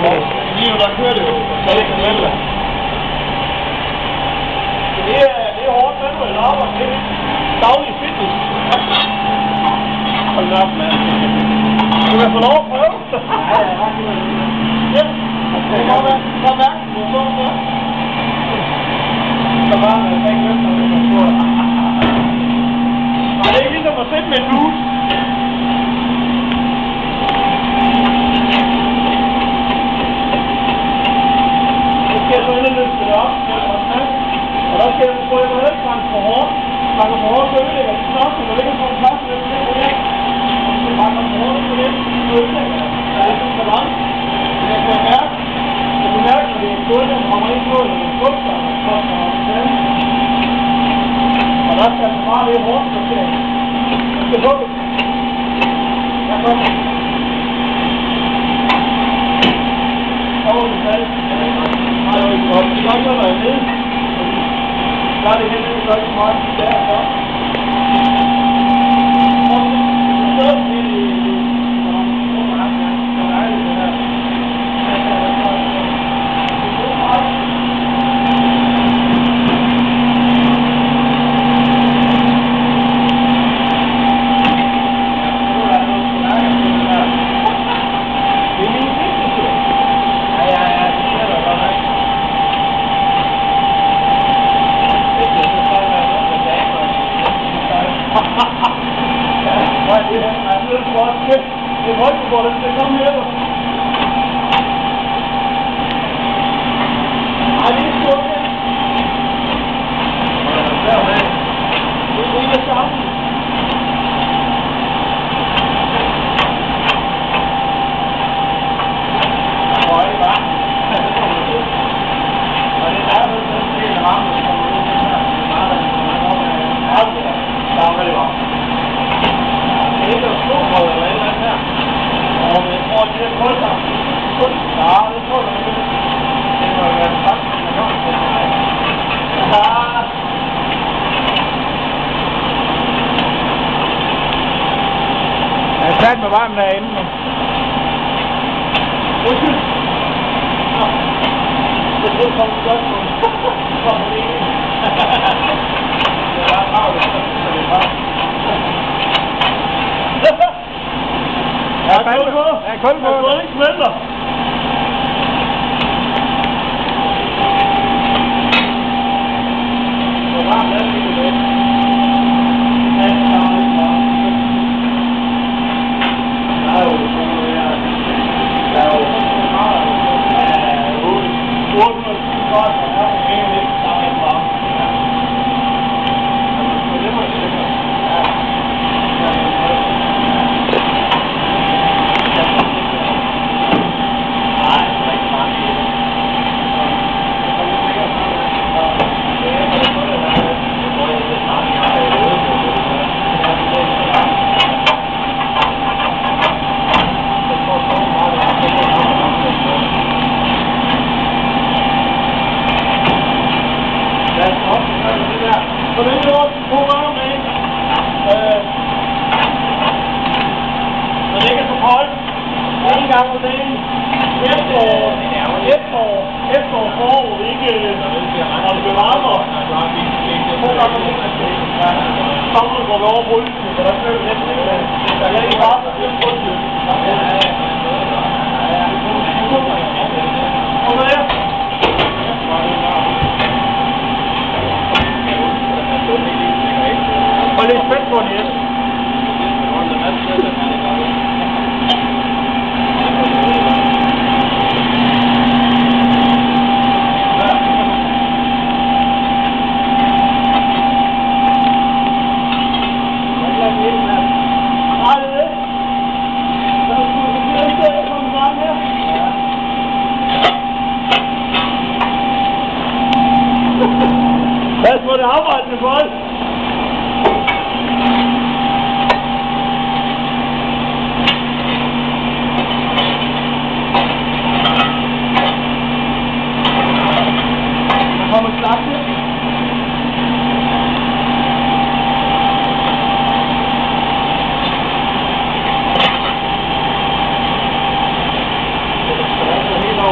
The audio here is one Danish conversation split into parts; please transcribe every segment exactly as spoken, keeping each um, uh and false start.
Lige nu der kører det jo, så det kan vælge. Det er, det er hårdt manuelt arbejde, det er daglig fitness. Hold da op, mand. Du kan få lov at prøve. Ja, ja, ja. Det kan godt være. Kom mærke, du er så så. Så bare, jeg kan ikke løfte, når du er så. Nej, det er ikke ligesom at sætte med en lus. Så skal jeg så ind og løfte det op. Og der skal jeg prøve at være helt for hårdt. Banker for hårdt, så ødelægger det nok, når du ikke får en plads til det. Og så banker for hårdt, så det så ødelægger det. Der er sådan en balance. Jeg kan mærke, jeg kan mærke, at det er gulv, der kommer ind på, eller det er gulv, der kommer ind på. Og der skal altså bare lidt hårdt, så skal jeg skal lukke. Jeg kommer. Så må vi tage det. Nej, det er ikke godt. Det er godt, at der er nede. Der er det helt ikke så meget. Det er så. Og så er det det er højdebordet, det er kommet her. Ej, det er stort her. Det er ikke det samme. Hvor er det bare? Og det er jo sådan en del af varmen, der kommer ud til her. Det er meget, der er rigtig varmt. Det er ikke jo storbrød eller et eller andet her. Og jeg tror, at det er koldt her. Ja, det tror jeg ikke. Det må jo være det samme, som jeg gør. Ja. Jeg er sat med varmen derinde nu. Undskyld. Ja. Det er det, som du gør på. Kom på det ene. Det er bare travlt, så det er bare. Jeg er kul på. Jeg er kul på. Jeg tror ikke smelter. Det er varmt, det er ikke det. Ja, det er ikke varmt. Der er jo sådan noget her. Der er jo sådan meget. Ja, otte hundrede godt, og der er egentlig ikke så meget varmt. Ja, det må jeg sige. Ja. Så det er jo to gange med en. Så det ikke er så koldt. En gang om dagen. Efterår, efterår, efterår, forår, ikke når det bliver varmere. To gange om dagen. Sommer går vi over brylsen, så der kører vi næsten ikke. Der er ikke bare, der er brylsen. Og hvad er? Og lidt spændt på den, Jes. Lad os få det arbejdende folk. Der kommer slap til. Det er helt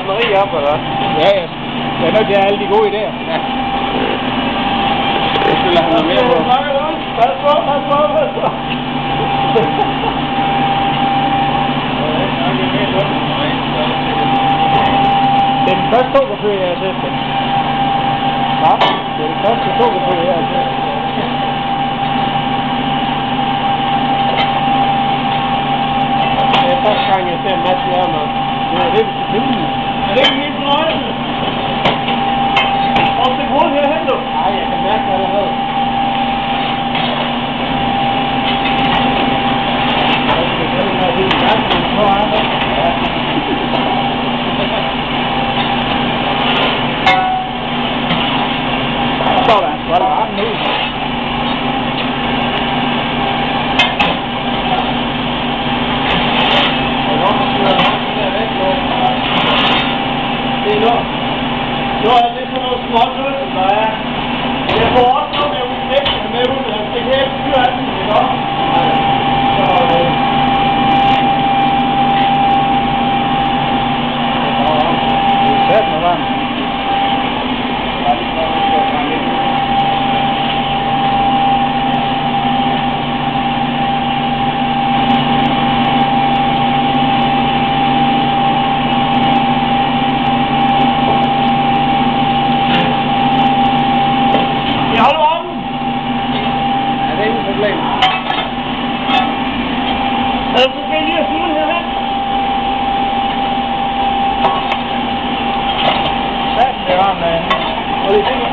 gartneri op, eller? Ja, ja. Jeg er nødt til at have alle de gode idéer. Ja. Det skulle lade ham mere på. Pas på, pas på, pas på. Det er den første sukkerføde, jeg har set det. Hva? Det er den første sukkerføde, jeg har set det. Det er første gang, jeg ser Mads Hjermann. Det er det, vi skal filme. Er det ikke helt fornøjelse? Og det grund herhen, du. Nej, jeg kan mærke det allerede. Sådan, så er der armen ud. Det er nok. Nu er det sådan noget småt ud, der er. Jeg får også noget med udlægning med ud, at det kan ikke styre alt, ikke også? Så, øh... Det er noget varmt. Er du måske lige at sige herhen? Hvad er det varmt derinde? Og det er det.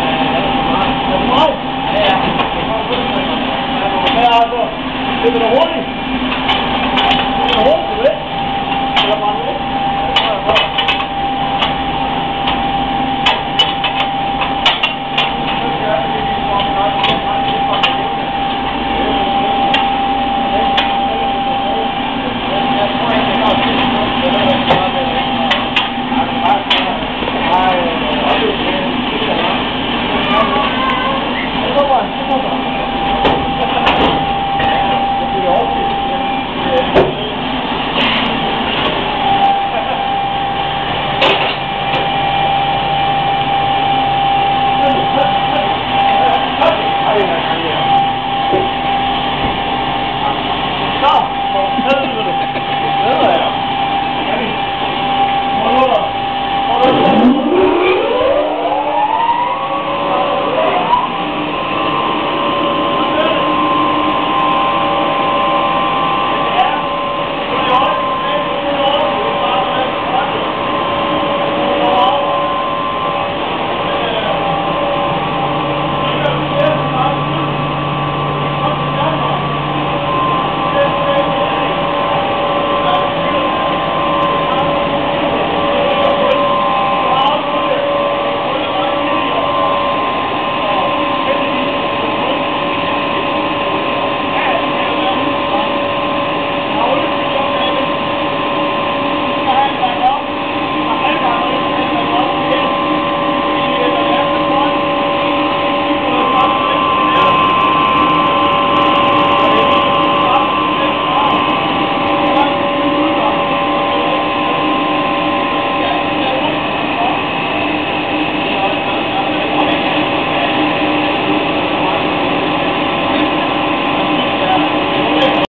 Det er